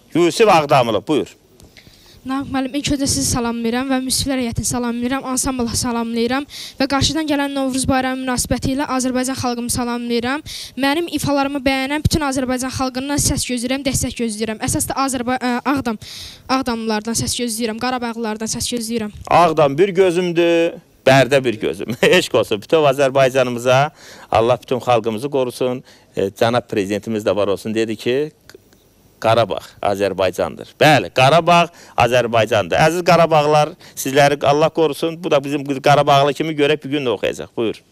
Yusif Ağdamlı, buyur. Namiq müəllim, ilk öncə sizi salamlayıram və müsiflər heyətini salamlayıram, ansamblı salamlayıram və qarşıdan gələn Novruz bayramı münasibəti ilə Azərbaycan xalqımı salamlayıram. Mənim ifalarımı bəyənən bütün Azərbaycan xalqından səs gözləyirəm, dəstək gözləyirəm. Əsas da Ağdamlılardan səs gözləyirəm, Qarabağlılardan səs gözləyirəm. Ağdam bir gözümdür, Bərdə bir gözüm. Eşq olsun bütün Azərbaycanımıza, Allah bütün xalqımızı qorusun. Cənab prezidentimiz də var olsun, dedi ki, Qarabağ Azərbaycandır. Bəli, Qarabağ Azərbaycandır. Əziz Qarabağlar, sizləri Allah qorusun. Bu da bizim Qarabağlı kimi görək bir gün də oxuyacaq. Buyur.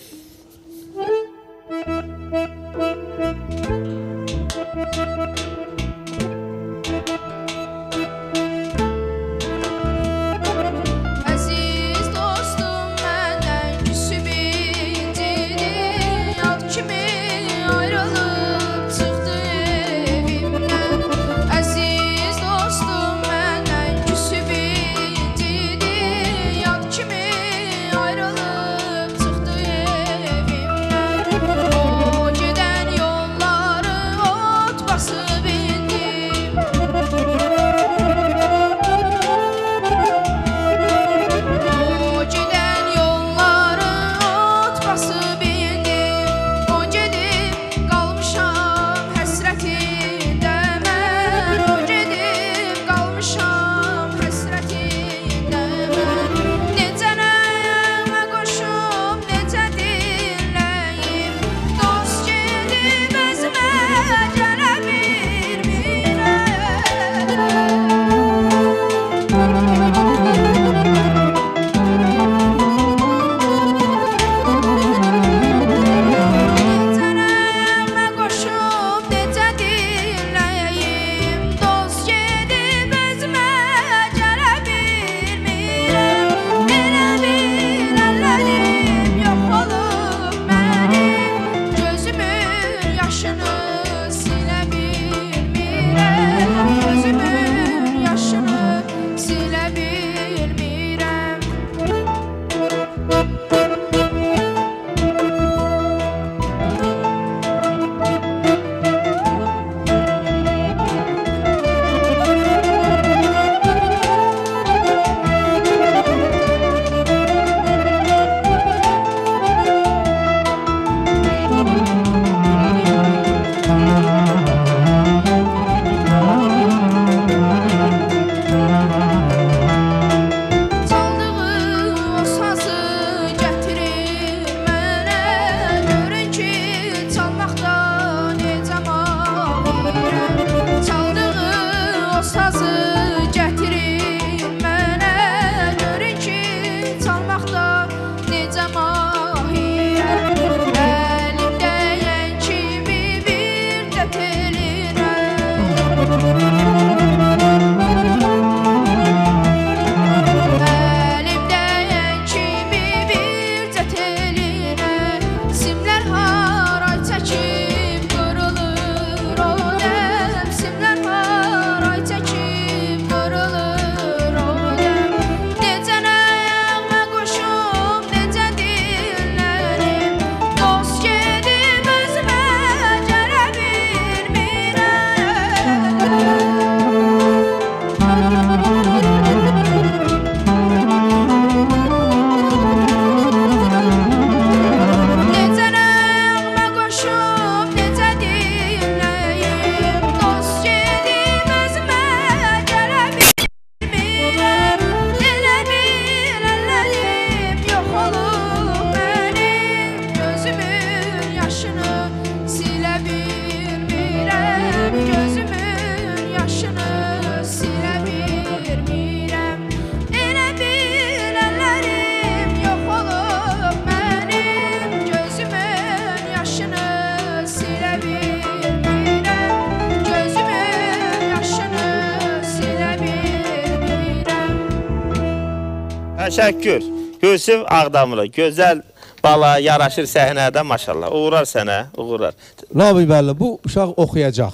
Təşəkkür. Yusif Ağdamlı, gözəl bala, yaraşır səhnədə maşallah. Uğurar sənə, uğurar. Namiq müəllim, bu uşaq oxuyacaq.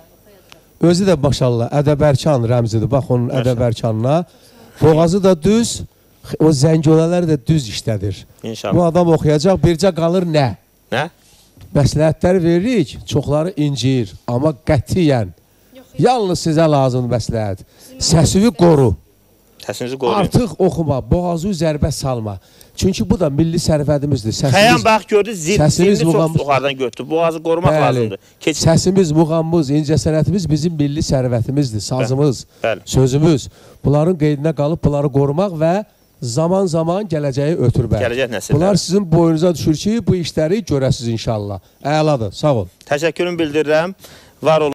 Özü də maşallah ədəbərkan rəmzidir. Bax onun ədəbərkanına. Boğazı da düz, o zəngölələr də düz işlədir. İnşallah. Bu adam oxuyacaq, bircə qalır nə? Nə? Məsləhətləri veririk, çoxları incir, amma qətiyyən Yalnız sizə lazımdır məsləhət. Səsini qoru. Səsinizi qoruyun. Artıq oxuma, boğazı zərbə salma. Çünki bu da milli sərvətimizdir. Xəyam bax gördü, zilini çox muğamımız- yuxarıdan götürdü. Boğazı qorumaq Bəli. lazımdır. Səsimiz, muğamımız, incəsənətimiz bizim milli sərvətimizdir. Sazımız, Bəli. sözümüz. Bunların qeydinə qalıb bunları qorumaq və zaman-zaman gələcəyi ötürmək. Gələcək nəsillər. Bunlar sizin boyunuza düşür ki, bu işləri görəsiz inşallah. Əladır, sağ ol. Təşəkkürümü bildirirəm. Var olun.